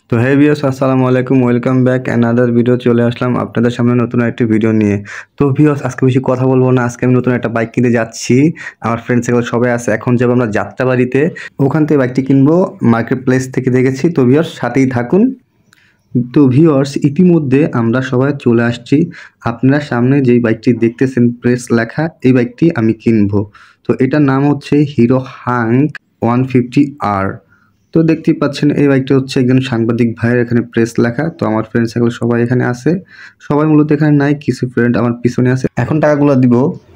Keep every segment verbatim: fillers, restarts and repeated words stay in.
তো হে ভিউয়ার্স, আসসালামু আলাইকুম, ওয়েলকাম ব্যাক অ্যানাদার ভিডিও। চলে আসলাম আপনাদের সামনে নতুন একটি ভিডিও নিয়ে। তো ভিউয়ার্স, আজকে বেশি কথা বলবো না। আজকে আমি নতুন একটা বাইক কিনতে যাচ্ছি। আমার ফ্রেন্ডস এগুলো সবাই আছে। এখন যাবো আমরা যাত্রাবাড়িতে, ওখান থেকে বাইকটি কিনবো মার্কেট প্লেস থেকে দেখেছি। তো ভিউয়ার্স, সাথেই থাকুন। তো ভিউয়ার্স, ইতিমধ্যে আমরা সবাই চলে আসছি। আপনারা সামনে যেই বাইকটি দেখতেছেন প্রেস লেখা, এই বাইকটি আমি কিনবো। তো এটার নাম হচ্ছে হিরো হাঙ্ক ওয়ান ফিফটি আর। তো দেখতেই পাচ্ছেন এই বাইকটা হচ্ছে একজন সাংবাদিক ভাইয়ের, এখানে প্রেস লেখা। তো আমার ফ্রেন্ডস এগুলো সবাই এখানে আছে। সবাই মূলত এখানে নাই, কিছু ফ্রেন্ড আমার পিছনে আছে। এখন টাকাগুলো দিব।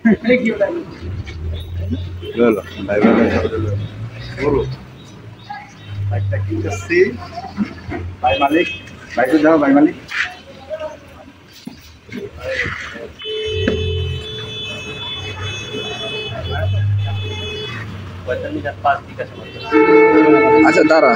আচ্ছা দাঁড়া,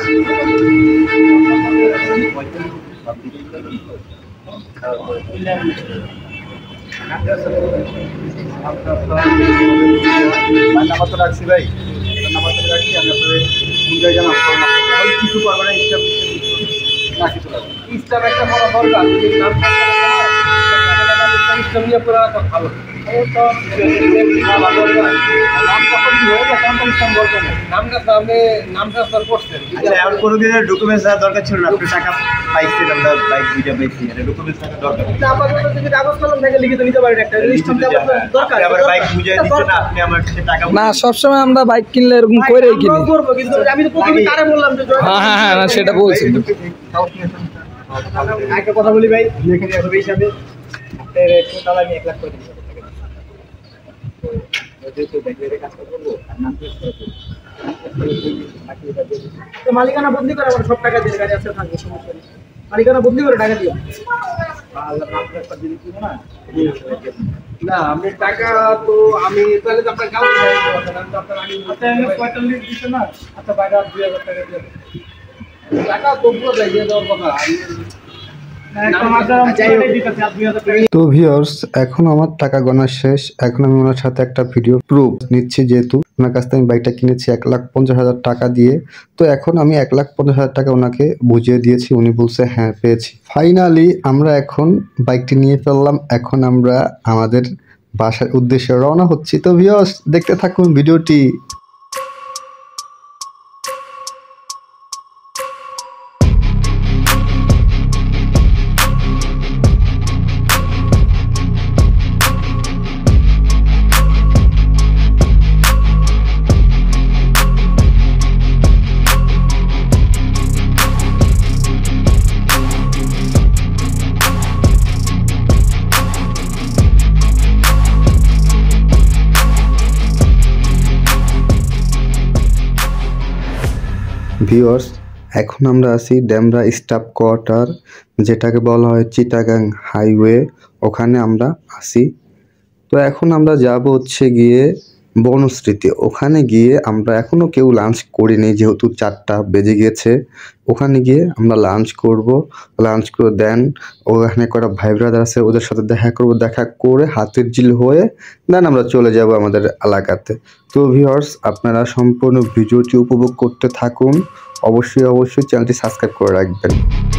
নাম্বার তো রাখছি ভাই, নাম্বার তো রাখছি। আমি আপনাদের কোন জায়গায় জানাবো কিছু করবো না। স্টাফ না কিছু স্টাফ একটা বড় দরকার। স্টাফ নিয়ে পুরো ভালো ডকুমেন্টস দরকার ছিল না। আপনি টাকা পাইছেন, আমরা বাইক দুইটা পাইছি, ডকুমেন্টস দরকার কাগজ কলম থেকে লিখিত নিতে পারেন। একটা দরকার আবার বাইক বুঝাই দিচ্ছে না আপনি আমার টাকা না। সবসময় আমরা বাইক কিনলে এরকম করেই কিনি। কিন্তু আমি তো প্রথমে কারে বললাম যে হ্যাঁ হ্যাঁ হ্যাঁ, না সেটা বলছি। একটা কথা বলি ভাই, এখানে আসবে হিসাবে আপনার টোটাল আমি এক লাখ করে দিচ্ছি। মালিকানা বদলি করে আমার সব টাকা দিয়ে গাড়ি আছে থাকবে, সমস্যা নেই। মালিকানা বদলি করে টাকা দিও না। আপনি টাকা তো আমি তাহলে তো আপনার কাউকে পঁয়তাল্লিশ দিচ্ছে না। আচ্ছা বাইরে দুই হাজার টাকা দিয়ে টাকা তো পুরো দিয়ে দেওয়ার কথা। তো ভিউয়ার্স, এখন আমার টাকা গোনা শেষ। এখন আমি ওনার সাথে একটা ভিডিও প্রুফ নিচ্ছি, যেহেতু ওনার কাছ থেকে আমি বাইকটা কিনেছি এক লাখ পঞ্চাশ হাজার টাকা দিয়ে। তো এখন আমি এক লাখ পঞ্চাশ হাজার টাকা ওনাকে বুঝিয়ে দিয়েছি। উনি বলছে হ্যাঁ পেয়েছি। ফাইনালি আমরা এখন বাইকটি নিয়ে ফেললাম। এখন আমরা আমাদের বাসার উদ্দেশ্যে রওনা হচ্ছি। তো ভিউয়ার্স, দেখতে থাকুন ভিডিওটি। ভিউয়ার্স, এখন আমরা আছি ডেমরা স্টাফ কোয়ার্টার, যেটাকে বলা হয় চিটাগাং হাইওয়ে। ওখানে আমরা আছি। তো এখন আমরা যাব হচ্ছে গিয়ে বনশ্রীতে। ওখানে গিয়ে আমরা এখনও কেউ লাঞ্চ করিনি, যেহেতু চারটা বেজে গেছে। ওখানে গিয়ে আমরা লাঞ্চ করব। লাঞ্চ করে দেন ওখানে কটা ভাই ব্রাদার আছে, ওদের সাথে দেখা করব। দেখা করে হাতের ঝিল হয়ে দেন আমরা চলে যাব আমাদের এলাকাতে। তো ভিউয়ার্স, আপনারা সম্পূর্ণ ভিডিওটি উপভোগ করতে থাকুন। অবশ্যই অবশ্যই চ্যানেলটি সাবস্ক্রাইব করে রাখবেন।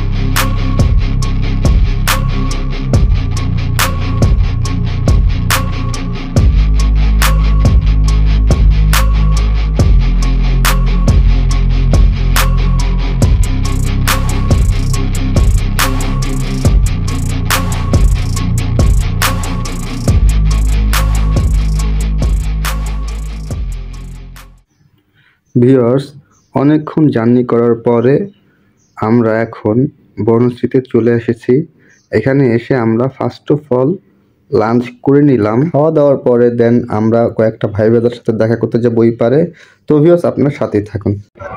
ভিউয়ার্স, অনেকক্ষণ জার্নি করার পরে আমরা এখন বনশ্রীতে চলে এসেছি। এখানে এসে আমরা ফার্স্ট অফ অল লাঞ্চ করে নিলাম। খাওয়া দাওয়ার পরে দেন আমরা কয়েকটা ভাই ব্রাদার সাথে দেখা করতে যাবো ওই পারে। তো ভিউয়ার্স, আপনার সাথেই থাকুন।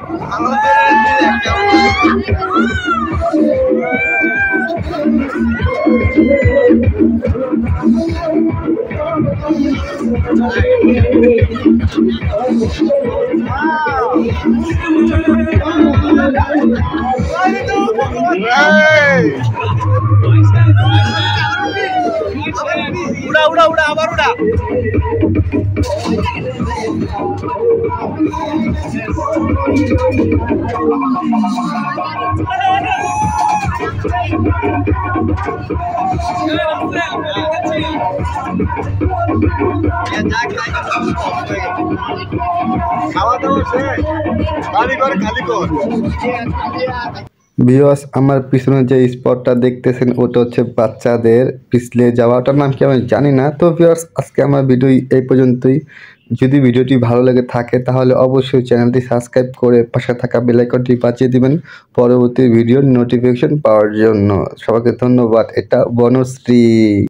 উড়া উড়া উড়া আবার উড়া। খাওয়া দাওয়া শেষ, খালি কর খালি কর। ভিউয়ার্স, আমার পিছনে যে স্পটটা দেখতেছেন ওটা হচ্ছে বাচ্চাদের পিছলে যাওয়াটার নাম কি আমি জানি না। তো ভিউয়ার্স, আজকে আমার ভিডিও এই পর্যন্তই। যদি ভিডিওটি ভালো লেগে থাকে তাহলে অবশ্যই চ্যানেলটি সাবস্ক্রাইব করে পাশে থাকা বেল আইকনটি বাজিয়ে দিবেন পরবর্তী ভিডিওর নোটিফিকেশন পাওয়ার জন্য। সবাইকে ধন্যবাদ। এটা বনশ্রী।